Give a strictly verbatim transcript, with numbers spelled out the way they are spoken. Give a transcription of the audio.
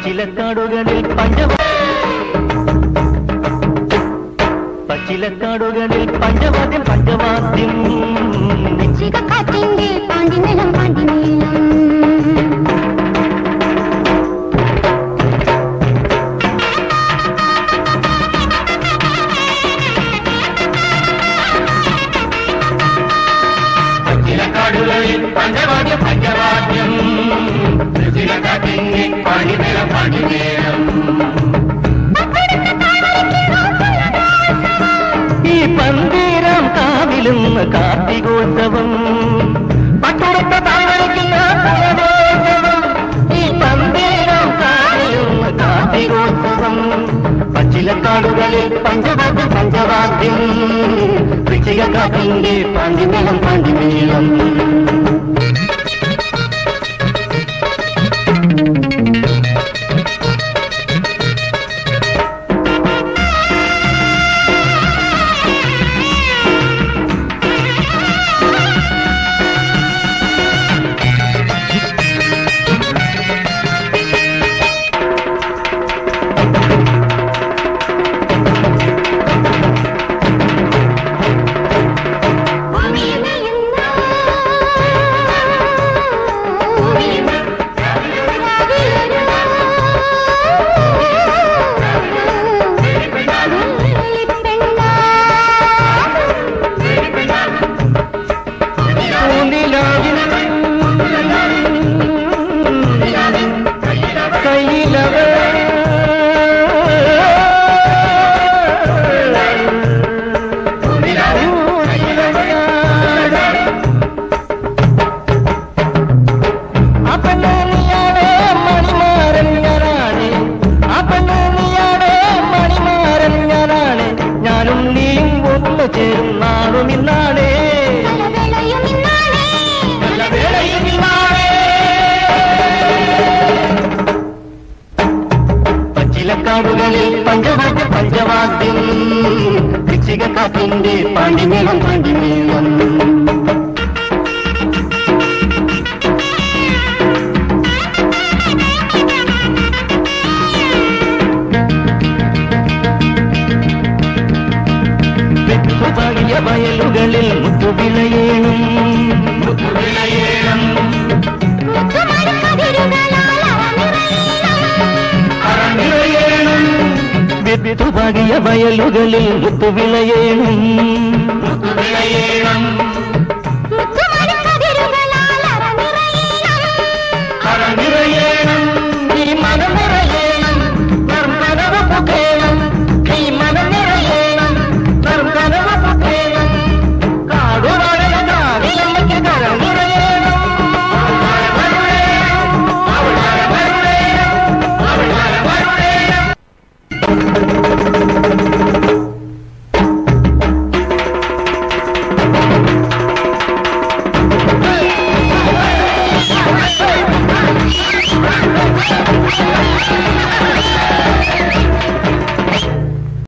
പച്ചിലക്കാടുകളിൽ പഞ്ചവ പച്ചിലക്കാടുകളിൽ പഞ്ചവാദ്യം പഞ്ചവാദ്യം കാറ്റിന്റെ പാണ്ടിനിലം പാണ്ടിനീളം പച്ചിലക്കാടുകളിൽ പഞ്ചവാദ്യം പഞ്ചവാദ്യം കാറ്റിന്റെ പാണ്ടിനിലം പാണ്ടിനീളം ഈ പന്തീരാം കാവിലും കാർത്തികോത്സവം പട്ടുടുത്ത താഴ്വരയ്ക്കുന്ന ഈ പന്തീരാം കാവിലും കാർത്തികോത്സവം പച്ചിലക്കാടുകളിൽ പഞ്ചവാദ്യം പഞ്ചവാദ്യം ഋഷികകാറ്റിന്റെ പാണ്ടിമേളം പാണ്ടിമേളം പച്ചിലക്കാടുകളിൽ പഞ്ചവാദ്യം പഞ്ചവാദ്യം ഋഷികകാറ്റിന്റെ പാണ്ടിമേളം പാണ്ടിമേളം ഭാഗ്യ വയലുകളിൽ മുത്തുവിളയേണം മുത്തുവിളയേണം വിധുഭാഗ്യ വയലുകളിൽ മുത്തുവിളയേണം മുത്തുവിളയേണം കരനിറയേണം